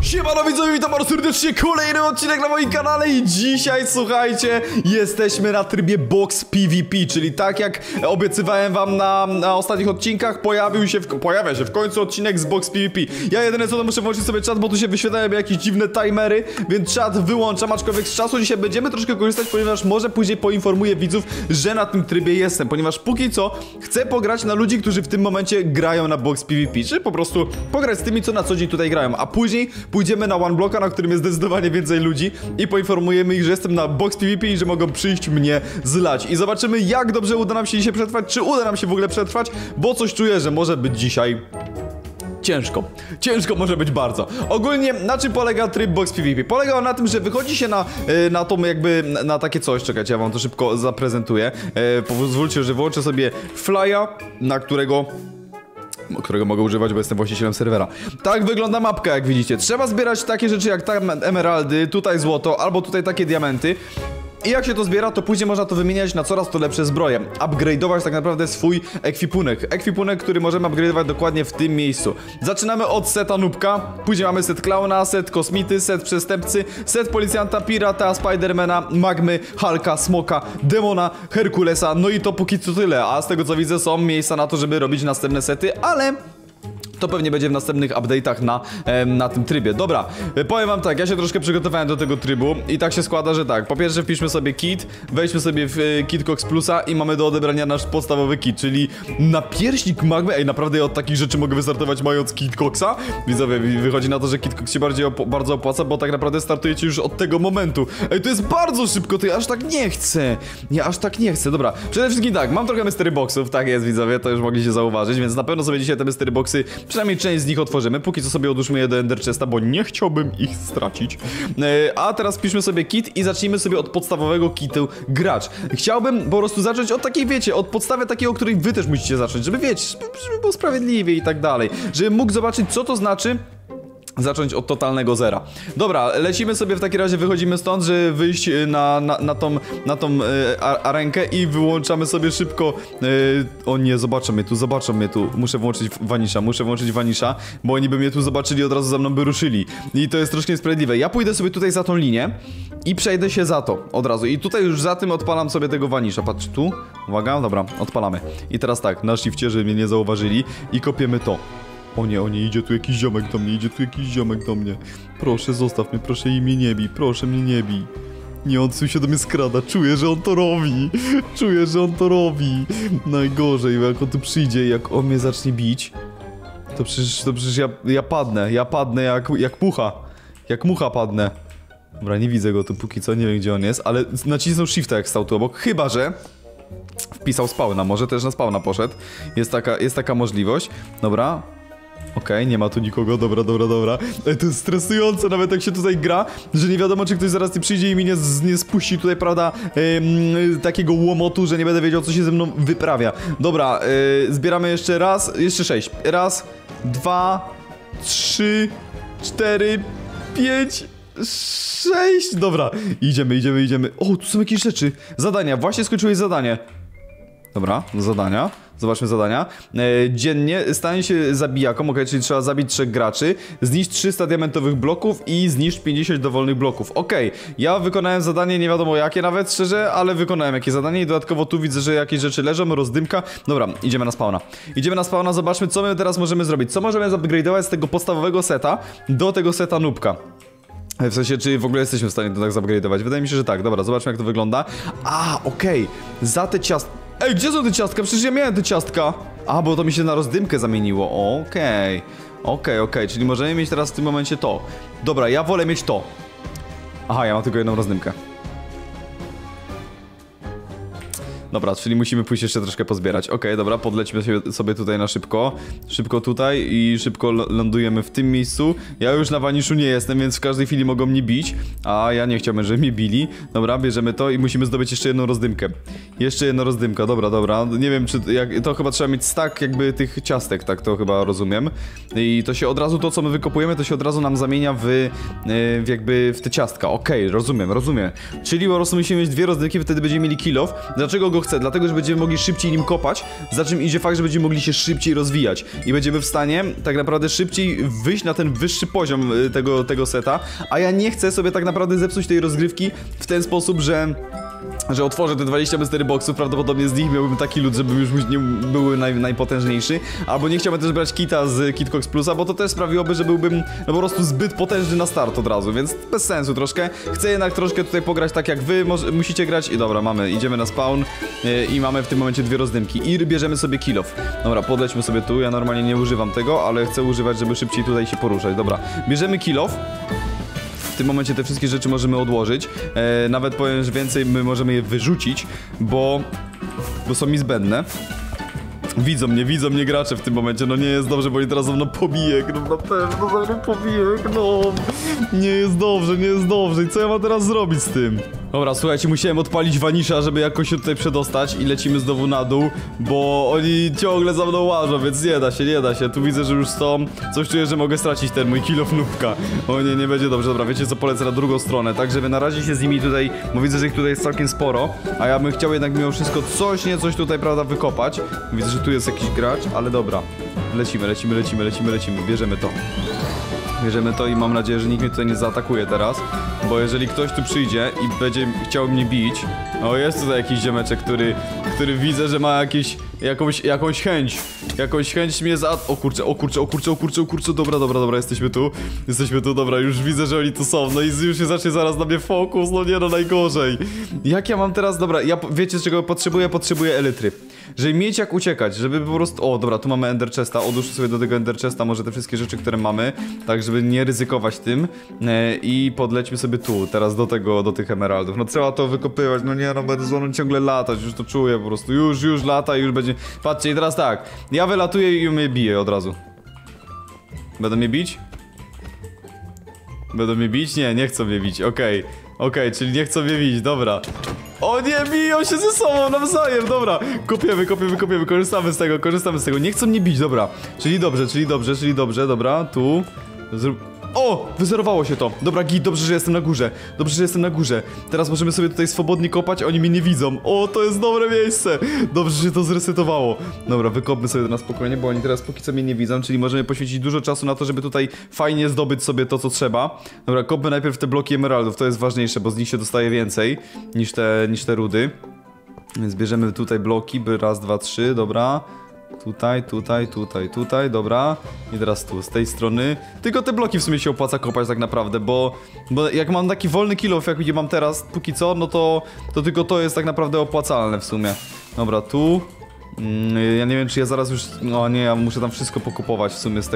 Siemano widzowie, witam bardzo serdecznie, kolejny odcinek na moim kanale i dzisiaj, słuchajcie, jesteśmy na trybie Box PvP, czyli tak jak obiecywałem wam na ostatnich odcinkach, pojawia się w końcu odcinek z Box PvP. Ja jedyne co to muszę włączyć sobie czat, bo tu się wyświetlają jakieś dziwne timery, więc czat wyłączam, aczkolwiek z czasu dzisiaj będziemy troszkę korzystać, ponieważ może później poinformuję widzów, że na tym trybie jestem, ponieważ póki co chcę pograć na ludzi, którzy w tym momencie grają na Box PvP, czy po prostu pograć z tymi, co na co dzień tutaj grają, a później pójdziemy na One Blocka, na którym jest zdecydowanie więcej ludzi i poinformujemy ich, że jestem na Box PvP i że mogą przyjść mnie zlać. I zobaczymy, jak dobrze uda nam się dzisiaj przetrwać, czy uda nam się w ogóle przetrwać, bo coś czuję, że może być dzisiaj ciężko. Ciężko może być bardzo. Ogólnie na czym polega tryb Box PvP? Polega on na tym, że wychodzi się na tą jakby, na takie coś, czekajcie, ja wam to szybko zaprezentuję. Pozwólcie, że włączę sobie flya, na którego mogę używać, bo jestem właścicielem serwera. Tak wygląda mapka, jak widzicie. Trzeba zbierać takie rzeczy jak tam emeraldy, tutaj złoto, albo tutaj takie diamenty. I jak się to zbiera, to później można to wymieniać na coraz to lepsze zbroje. Upgrade'ować tak naprawdę swój ekwipunek. Ekwipunek, który możemy upgrade'ować dokładnie w tym miejscu. Zaczynamy od seta nubka, później mamy set klauna, set kosmity, set przestępcy, set policjanta, pirata, spidermana, magmy, Hulka, smoka, demona, Herkulesa. No i to póki co tyle, a z tego co widzę są miejsca na to, żeby robić następne sety, ale to pewnie będzie w następnych update'ach na tym trybie. Dobra, powiem wam tak, ja się troszkę przygotowałem do tego trybu i tak się składa, że tak, po pierwsze wpiszmy sobie kit, wejdźmy sobie w kit Cox Plusa i mamy do odebrania nasz podstawowy kit, czyli napierśnik magmy. Ej, naprawdę ja od takich rzeczy mogę wystartować mając kit Coxa? Widzowie, wychodzi na to, że kit Cox się bardzo opłaca, bo tak naprawdę startujecie już od tego momentu. Ej, to jest bardzo szybko, to ja aż tak nie chcę. Ja aż tak nie chcę, dobra. Przede wszystkim tak, mam trochę mystery boxów, tak jest widzowie, to już mogliście zauważyć, więc na pewno sobie dzisiaj te mystery boxy, przynajmniej część z nich otworzymy. Póki co sobie odłóżmy je do Ender Chesta, bo nie chciałbym ich stracić. A teraz wpiszmy sobie kit i zacznijmy sobie od podstawowego kitu gracz. Chciałbym po prostu zacząć od takiej, wiecie, od podstawy takiej, o której wy też musicie zacząć, żeby wiecie, żeby było sprawiedliwie i tak dalej. Żebym mógł zobaczyć, co to znaczy zacząć od totalnego zera. Dobra, lecimy sobie w takim razie, wychodzimy stąd, żeby wyjść na tą arenkę i wyłączamy sobie szybko. O nie, zobaczą mnie tu. Muszę włączyć Vanisha, bo oni by mnie tu zobaczyli, od razu za mną by ruszyli. I to jest troszkę niesprawiedliwe. Ja pójdę sobie tutaj za tą linię i przejdę się za to od razu. I tutaj już za tym odpalam sobie tego Vanisha. Patrz tu. Uwaga, dobra, odpalamy. I teraz tak, na shifcie, żeby mnie nie zauważyli i kopiemy to. O nie, idzie tu jakiś ziomek do mnie, Proszę, zostaw mnie, proszę i mnie nie bij, proszę mnie nie bij. Nie, on tu się do mnie skrada, czuję, że on to robi. Najgorzej, jak on tu przyjdzie, jak on mnie zacznie bić, to przecież ja padnę jak mucha. Jak mucha padnę. Dobra, nie widzę go tu póki co, nie wiem gdzie on jest, ale nacisnął shifta jak stał tu obok, chyba że wpisał spawna, może też na spawna poszedł. Jest taka możliwość. Dobra. Okej, nie ma tu nikogo, dobra. Ej, to jest stresujące nawet jak się tutaj gra, że nie wiadomo czy ktoś zaraz nie przyjdzie i mi nie spuści tutaj, prawda, takiego łomotu, że nie będę wiedział co się ze mną wyprawia. Dobra, zbieramy jeszcze raz, jeszcze 6. Raz, 2, 3, 4, 5, 6. Dobra, idziemy. O, tu są jakieś rzeczy. Zadania, właśnie skończyłeś zadanie. Dobra, zadania. Zobaczmy zadania. Dziennie stań się zabijaką, ok, czyli trzeba zabić 3 graczy, zniszcz 300 diamentowych bloków i zniszcz 50 dowolnych bloków. Ok, ja wykonałem zadanie, nie wiadomo jakie nawet, szczerze, ale wykonałem jakieś zadanie i dodatkowo tu widzę, że jakieś rzeczy leżą, rozdymka. Dobra, idziemy na spawna, zobaczmy co my teraz możemy zrobić. Co możemy zupgrade'ować z tego podstawowego seta do tego seta nubka. W sensie, czy w ogóle jesteśmy w stanie to tak zupgrade'ować? Wydaje mi się, że tak. Dobra, zobaczmy jak to wygląda. A, okej. Za te ciastka. Ej, gdzie są te ciastka? Przecież ja miałem te ciastka. A, bo to mi się na rozdymkę zamieniło. Okej, czyli możemy mieć teraz w tym momencie to. Dobra, ja wolę mieć to. Aha, ja mam tylko jedną rozdymkę. Dobra, czyli musimy pójść jeszcze troszkę pozbierać. Okej, dobra, podlecimy sobie tutaj na szybko. Szybko tutaj i szybko lądujemy w tym miejscu. Ja już na Vanishu nie jestem, więc w każdej chwili mogą mnie bić. A ja nie chciałbym, żeby mnie bili. Dobra, bierzemy to i musimy zdobyć jeszcze jedną rozdymkę. Jeszcze jedna rozdymka, dobra. Nie wiem, czy to chyba trzeba mieć stack jakby tych ciastek, tak to chyba rozumiem. I to się od razu, to co my wykopujemy, to się od razu nam zamienia jakby w te ciastka. Okej, rozumiem. Czyli po prostu musimy mieć 2 rozdymki, wtedy będziemy mieli kill off. Dlaczego go go chcę? Dlatego, że będziemy mogli szybciej nim kopać, za czym idzie fakt, że będziemy mogli się szybciej rozwijać i będziemy w stanie tak naprawdę szybciej wyjść na ten wyższy poziom tego seta, a ja nie chcę sobie tak naprawdę zepsuć tej rozgrywki w ten sposób, że otworzę te 20 mystery boxów, prawdopodobnie z nich miałbym taki lód, żeby już nie były najpotężniejszy, albo nie chciałbym też brać kita z Kitcox Plusa, bo to też sprawiłoby, że byłbym no po prostu zbyt potężny na start od razu, więc bez sensu troszkę. Chcę jednak troszkę tutaj pograć tak jak wy musicie grać i dobra, idziemy na spawn i mamy w tym momencie 2 rozdymki i bierzemy sobie kill off. Dobra, podlećmy sobie tu, ja normalnie nie używam tego, ale chcę używać, żeby szybciej tutaj się poruszać. Dobra, bierzemy kill off. W tym momencie te wszystkie rzeczy możemy odłożyć. Nawet powiem, że więcej my możemy je wyrzucić, bo są mi zbędne. Widzą mnie gracze w tym momencie, no nie jest dobrze, bo oni teraz ze mną pobijek, no na pewno ze mną pobijek, no. Nie jest dobrze i co ja mam teraz zrobić z tym? Dobra, słuchajcie, musiałem odpalić Vanisha, żeby jakoś się tutaj przedostać i lecimy znowu na dół, bo oni ciągle za mną łażą, więc nie da się, tu widzę, że już są, coś czuję, że mogę stracić ten mój kill of nóbka. O nie będzie dobrze, dobra, wiecie co, polecę na drugą stronę, tak żeby na razie się z nimi tutaj, bo widzę, że ich tutaj jest całkiem sporo, a ja bym chciał jednak mimo wszystko coś tutaj, prawda, wykopać. Widzę, że tu jest jakiś gracz, ale dobra, lecimy, bierzemy to i mam nadzieję, że nikt mnie tutaj nie zaatakuje teraz, bo jeżeli ktoś tu przyjdzie i będzie chciał mnie bić, o jest tutaj jakiś ziomeczek, który widzę, że ma jakąś chęć mnie o kurczę, dobra, jesteśmy tu, dobra, już widzę, że oni tu są, no i już się zacznie zaraz na mnie fokus, no nie, no najgorzej. Jak ja mam teraz, dobra, wiecie czego potrzebuję? Potrzebuję elytry. Żeby mieć jak uciekać, żeby po prostu... O, dobra, tu mamy Ender Chesta, odłóżmy sobie do tego Ender Chesta może te wszystkie rzeczy, które mamy, tak żeby nie ryzykować tym i podlećmy sobie tu, teraz do tych emeraldów. No trzeba to wykopywać, no nie, no będę z oną ciągle latać, już to czuję po prostu, już lata i już będzie... Patrzcie, i teraz tak, ja wylatuję i mnie bije od razu. Będą mnie bić? Będą mnie bić? Nie chcą mnie bić, okej, czyli nie chcą mnie bić, dobra. O nie, biją się ze sobą nawzajem, dobra. Kopiemy, korzystamy z tego, nie chcą mnie bić, dobra. Czyli dobrze, dobra, tu. O! Wyzerowało się to. Dobra, git, dobrze, że jestem na górze. Teraz możemy sobie tutaj swobodnie kopać, oni mnie nie widzą. O, to jest dobre miejsce. Dobrze, że się to zresetowało. Dobra, wykopmy sobie to na spokojnie, bo oni teraz póki co mnie nie widzą, czyli możemy poświęcić dużo czasu na to, żeby tutaj fajnie zdobyć sobie to, co trzeba. Dobra, kopmy najpierw te bloki emeraldów, to jest ważniejsze, bo z nich się dostaje więcej niż te rudy. Więc bierzemy tutaj bloki, raz, dwa, trzy, dobra. Tutaj, dobra. I teraz tu, z tej strony. Tylko te bloki w sumie się opłaca kopać tak naprawdę, bo jak mam taki wolny kill off, jak mam teraz, póki co, no to tylko to jest tak naprawdę opłacalne w sumie. Dobra, tu. Ja nie wiem, czy ja zaraz już... No nie, ja muszę tam wszystko pokupować w sumie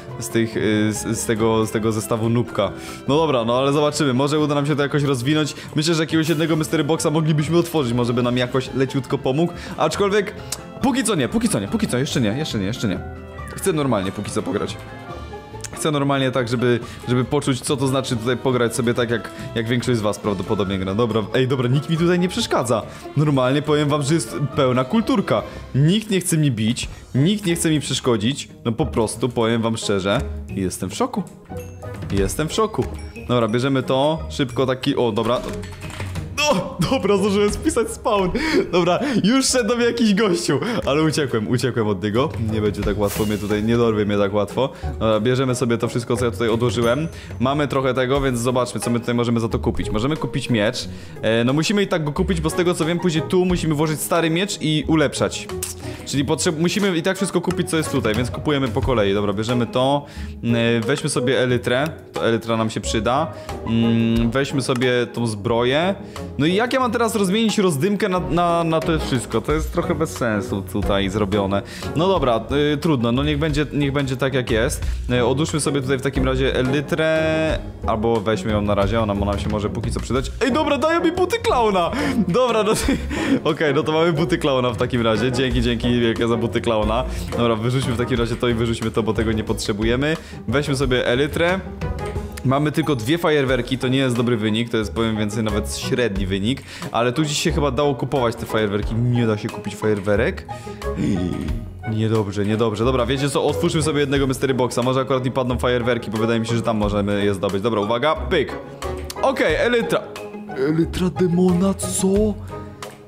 z tego zestawu nóbka. No dobra, no ale zobaczymy, może uda nam się to jakoś rozwinąć. Myślę, że jakiegoś jednego mystery boxa moglibyśmy otworzyć, może by nam jakoś leciutko pomógł. Aczkolwiek, póki co, jeszcze nie. Chcę normalnie póki co pograć. Chcę normalnie tak, żeby poczuć, co to znaczy tutaj pograć sobie tak, jak większość z was prawdopodobnie gra. Dobra, dobra, nikt mi tutaj nie przeszkadza. Normalnie powiem wam, że jest pełna kulturka. Nikt nie chce mi bić, nikt nie chce mi przeszkodzić. No po prostu, powiem wam szczerze, jestem w szoku. Dobra, bierzemy to, szybko taki, o, dobra. Dobra, zdążyłem spisać spawn. Dobra, już szedł do mnie jakiś gościu. Ale uciekłem od niego. Nie będzie tak łatwo mnie tutaj, nie dorwie mnie tak łatwo. Dobra, bierzemy sobie to wszystko, co ja tutaj odłożyłem. Mamy trochę tego, więc zobaczmy, co my tutaj możemy za to kupić. Możemy kupić miecz. No musimy i tak go kupić, bo z tego co wiem, później tu musimy włożyć stary miecz i ulepszać. Czyli musimy i tak wszystko kupić, co jest tutaj, więc kupujemy po kolei. Dobra, bierzemy to. Weźmy sobie elytrę. To elytra nam się przyda. Weźmy sobie tą zbroję. No i jak ja mam teraz rozmienić rozdymkę na to wszystko? To jest trochę bez sensu tutaj zrobione. No dobra, trudno, no niech będzie tak jak jest. Odłóżmy sobie tutaj w takim razie elytrę. Albo weźmy ją na razie, ona nam się może póki co przydać. Ej, dobra, dają mi buty klauna! Dobra, no okej, no to mamy buty klauna w takim razie. Dzięki wielkie za buty klauna. Dobra, wyrzućmy w takim razie to i wyrzućmy to, bo tego nie potrzebujemy. Weźmy sobie elytrę. Mamy tylko 2 fajerwerki, to nie jest dobry wynik, to jest powiem więcej nawet średni wynik. Ale tu dziś się chyba dało kupować te fajerwerki. Nie da się kupić fajerwerek? Niedobrze. Dobra, wiecie co? Otwórzmy sobie jednego mystery boxa. Może akurat mi padną fajerwerki, bo wydaje mi się, że tam możemy je zdobyć. Dobra, uwaga, pyk. Okej, elytra. Elytra demona, co?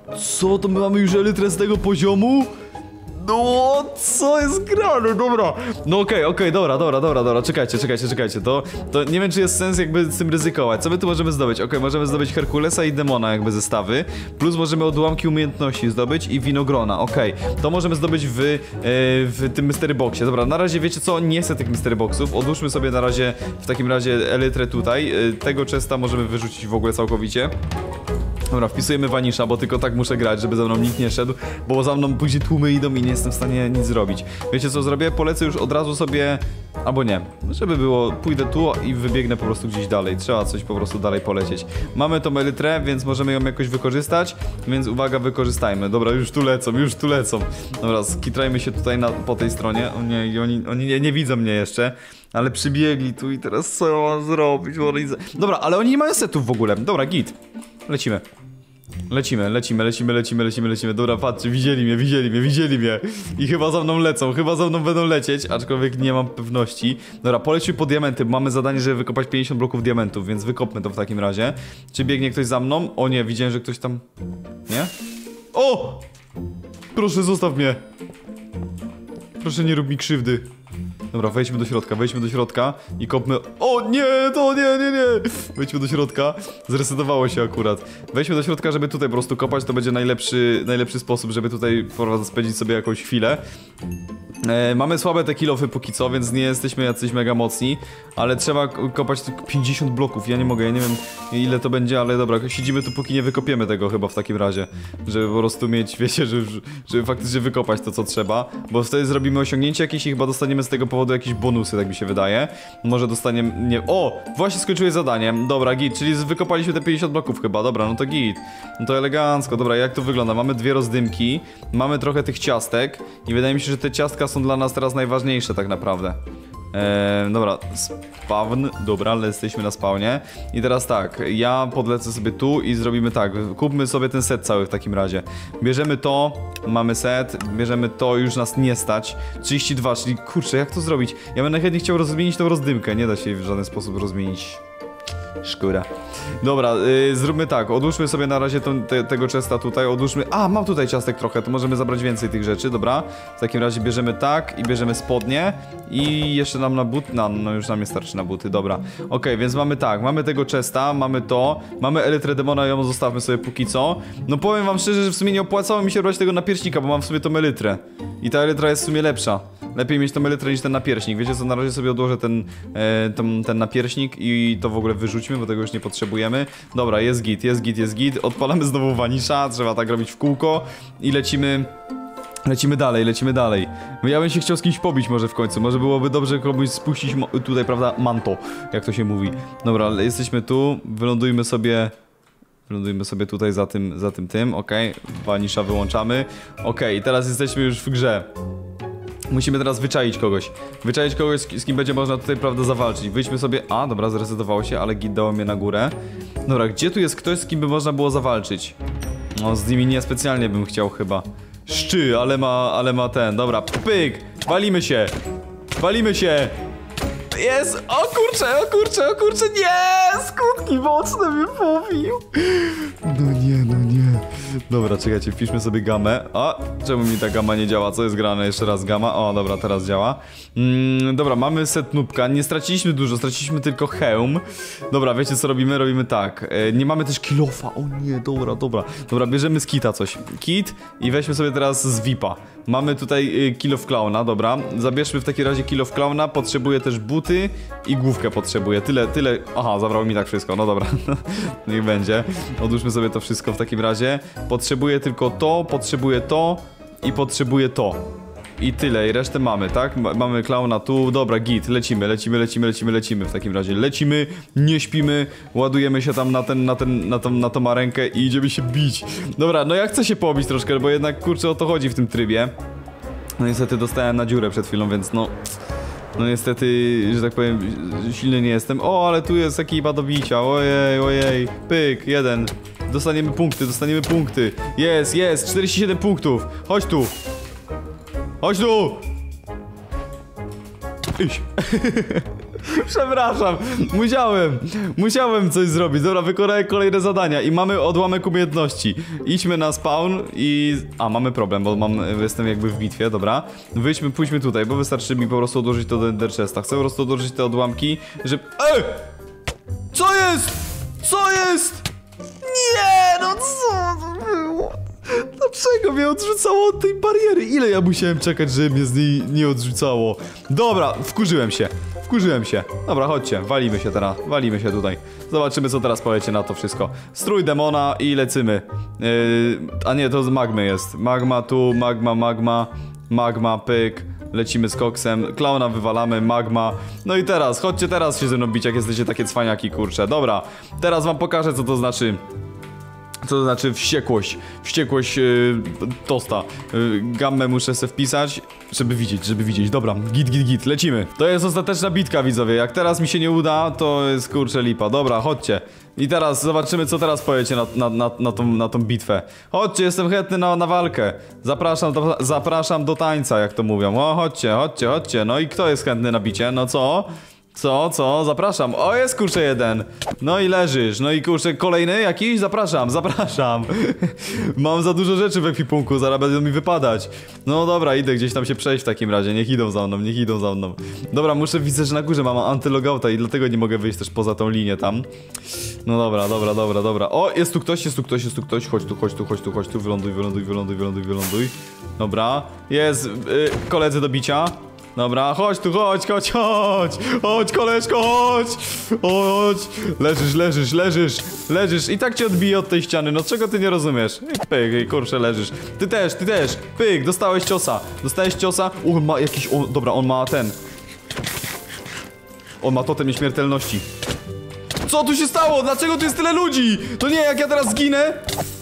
Co, to my mamy już elytrę z tego poziomu? No, co jest grane, dobra. No okej, dobra, czekajcie. To nie wiem, czy jest sens jakby z tym ryzykować. Co my tu możemy zdobyć? Możemy zdobyć Herkulesa i Demona jakby zestawy. Plus możemy odłamki umiejętności zdobyć i winogrona, to możemy zdobyć w tym Mystery Boxie. Dobra, na razie wiecie co? Nie chcę tych Mystery Boxów. Odłóżmy sobie na razie w takim razie elytrę tutaj. Tego chesta możemy wyrzucić w ogóle całkowicie. Dobra, wpisujemy Vanisha, bo tylko tak muszę grać, żeby za mną nikt nie szedł, bo za mną później tłumy idą i nie jestem w stanie nic zrobić. Wiecie co zrobię? Polecę już od razu sobie... Albo nie, żeby było, pójdę tu i wybiegnę po prostu gdzieś dalej. Trzeba coś po prostu dalej polecieć. Mamy tą elytrę, więc możemy ją jakoś wykorzystać, więc uwaga, wykorzystajmy. Dobra, już tu lecą. Dobra, skitrajmy się tutaj po tej stronie. O nie, oni nie widzą mnie jeszcze. Ale przybiegli tu i teraz co mam zrobić? Dobra, ale oni nie mają setów w ogóle. Dobra, git. Lecimy. Dobra, patrzcie, widzieli mnie. I chyba za mną lecą, chyba za mną będą lecieć, aczkolwiek nie mam pewności. Dobra, polećmy po diamenty, bo mamy zadanie, żeby wykopać 50 bloków diamentów, więc wykopmy to w takim razie. Czy biegnie ktoś za mną? O nie, widziałem, że ktoś tam... Nie? O! Proszę, zostaw mnie. Proszę, nie rób mi krzywdy. Dobra, wejdźmy do środka i kopmy... O nie, to nie. Wejdźmy do środka. Zresetowało się akurat. Wejdźmy do środka, żeby tutaj po prostu kopać. To będzie najlepszy sposób, żeby tutaj spędzić sobie jakąś chwilę. Mamy słabe te kilofy póki co, więc nie jesteśmy jacyś mega mocni. Ale trzeba kopać tylko 50 bloków. Ja nie mogę, ja nie wiem ile to będzie, ale dobra, siedzimy tu póki nie wykopiemy tego chyba w takim razie. Żeby po prostu mieć, wiecie, żeby faktycznie wykopać to co trzeba. Bo wtedy zrobimy osiągnięcie jakieś i chyba dostaniemy z tego powodu jakieś bonusy, tak mi się wydaje. Może dostaniemy... Nie... O! Właśnie skończyłeś zadanie. Dobra, git, czyli wykopaliśmy te 50 bloków chyba. Dobra, no to git. No to elegancko. Dobra, jak to wygląda? Mamy dwie rozdymki. Mamy trochę tych ciastek. I wydaje mi się, że te ciastka są dla nas teraz najważniejsze tak naprawdę. Dobra, spawn, dobra, ale jesteśmy na spawnie. I teraz tak, ja podlecę sobie tu i zrobimy tak, kupmy sobie ten set cały w takim razie. Bierzemy to, mamy set, bierzemy to, już nas nie stać. 32, czyli kurczę, jak to zrobić? Ja bym najchętniej chciał rozmienić tą rozdymkę, nie da się jej w żaden sposób rozmienić. Szkoda. Dobra, zróbmy tak, odłóżmy sobie na razie tego chesta tutaj, odłóżmy... A, mam tutaj ciastek trochę, to możemy zabrać więcej tych rzeczy, dobra. W takim razie bierzemy tak i bierzemy spodnie i jeszcze nam na but... No już nam nie starczy na buty, dobra. Okej, więc mamy tak, mamy tego chesta, mamy to, mamy elytrę demona, ją zostawmy sobie póki co. No powiem wam szczerze, że w sumie nie opłacało mi się brać tego napierśnika, bo mam w sobie tą elytrę. I ta elytra jest w sumie lepsza. Lepiej mieć tą elytrę niż ten napierśnik. Wiecie co, na razie sobie odłożę ten napierśnik i to w ogóle wyrzućmy, bo tego już nie potrzebujemy. Dobra, jest git. Odpalamy znowu Vanisha, trzeba tak robić w kółko i lecimy dalej. Ja bym się chciał z kimś pobić może w końcu. Może byłoby dobrze komuś spuścić tutaj, prawda, manto, jak to się mówi. Dobra, jesteśmy tu, wylądujmy sobie tutaj za tym, okej. Vanisha wyłączamy. Okej, teraz jesteśmy już w grze. Musimy teraz wyczaić kogoś, z kim będzie można tutaj, prawda, zawalczyć. Wyjdźmy sobie... A, dobra, zresetowało się, ale git dało mnie na górę. Dobra, gdzie tu jest ktoś, z kim by można było zawalczyć? No, z nimi niespecjalnie bym chciał chyba. Ale ma ten, dobra, pyk! Walimy się! Jest! O kurczę, nie! Skutki boczne mnie pobił! No nie. Dobra, czekajcie, wpiszmy sobie gamę. A, czemu mi ta gama nie działa? Co jest grane? Jeszcze raz gama. O, dobra, teraz działa. Dobra, mamy set nubka. Nie straciliśmy dużo, straciliśmy tylko hełm. Dobra, wiecie co robimy? Robimy tak. Nie mamy też kilofa. O nie, dobra. Dobra, bierzemy z kita coś. Kit i weźmy sobie teraz z VIPa. Mamy tutaj kill of clowna, dobra. Zabierzmy w takim razie kill of clowna. Potrzebuję też buty i główkę potrzebuję. Tyle. Aha, zabrał mi tak wszystko. No dobra. Niech będzie. Odłóżmy sobie to wszystko w takim razie. Potrzebuję tylko to, potrzebuję to i potrzebuję to. I tyle, i resztę mamy, tak? Mamy klauna tu, dobra, git, lecimy w takim razie. Lecimy, nie śpimy, ładujemy się tam na tą rękę i idziemy się bić. Dobra, no ja chcę się pobić troszkę, bo jednak, kurczę, o to chodzi w tym trybie. No niestety dostałem na dziurę przed chwilą, więc no niestety, że tak powiem, silny nie jestem. O, ale tu jest ekipa do bicia, ojej, pyk, jeden. Dostaniemy punkty. Jest, 47 punktów. Chodź tu. Idź. Przepraszam, musiałem coś zrobić. Dobra, wykonaj kolejne zadania i mamy odłamek umiejętności. Idźmy na spawn i... A, mamy problem, bo jestem jakby w bitwie, dobra. Pójdźmy tutaj, bo wystarczy mi po prostu odłożyć to do Ender Chesta. Chcę po prostu odłożyć te odłamki, żeby... Ej! Co jest? Co jest? Nie, no co to było? Dlaczego mnie odrzucało od tej bariery? Ile ja musiałem czekać, żeby mnie z niej nie odrzucało? Dobra, wkurzyłem się. Dobra, chodźcie, walimy się teraz, walimy się tutaj. Zobaczymy, co teraz powiecie na to wszystko. Strój demona i lecymy. A nie, to z magmy jest. Magma tu, magma, pyk. Lecimy z koksem, klauna wywalamy, magma. No i teraz, chodźcie teraz się ze mną bić, jak jesteście takie cwaniaki, kurcze. Dobra, teraz wam pokażę, co to znaczy. Co to znaczy wściekłość? Wściekłość tosta. Gammę muszę sobie wpisać, żeby widzieć. Dobra, git, lecimy. To jest ostateczna bitka, widzowie. Jak teraz mi się nie uda, to jest kurczę lipa. Dobra, chodźcie. I teraz zobaczymy, co teraz powiecie na tą bitwę. Chodźcie, jestem chętny na walkę. Zapraszam do tańca, jak to mówią. O, chodźcie. No i kto jest chętny na bicie? No co? Co? Zapraszam. O, jest kurczę jeden. No i leżysz. No i kurczę kolejny jakiś? Zapraszam. Mam za dużo rzeczy w ekwipunku, zaraz będą mi wypadać. No dobra, idę gdzieś tam się przejść w takim razie. Niech idą za mną. Dobra, widzę, że na górze mam antylogouta i dlatego nie mogę wyjść też poza tą linię tam. No dobra. O, jest tu ktoś. Chodź tu. Wyląduj. Dobra. Jest koledzy do bicia. Dobra, chodź tu, chodź, koleżko, chodź. Leżysz i tak cię odbije od tej ściany, no czego ty nie rozumiesz? Pyk, kurczę, leżysz. Ty też, pyk, dostałeś ciosa. On ma jakiś, dobra, on ma ten. On ma totem nieśmiertelności. Co tu się stało? Dlaczego tu jest tyle ludzi? To nie, jak ja teraz zginę.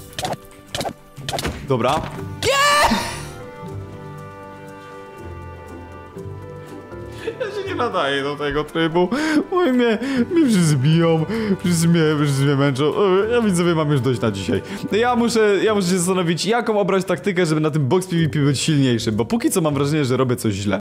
Dobra. Ja się nie nadaję do tego trybu. Oj, mnie wszyscy biją, wszyscy mnie męczą. Ja widzowie mam już dość na dzisiaj. Ja muszę się zastanowić, jaką obrać taktykę, żeby na tym box PvP być silniejszym, bo póki co mam wrażenie, że robię coś źle.